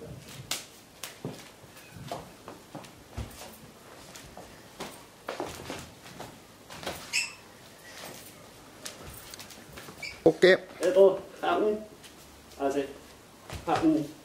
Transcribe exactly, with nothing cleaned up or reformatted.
오케이. Ê, tôi hạ ung. À gì? Hạ ung.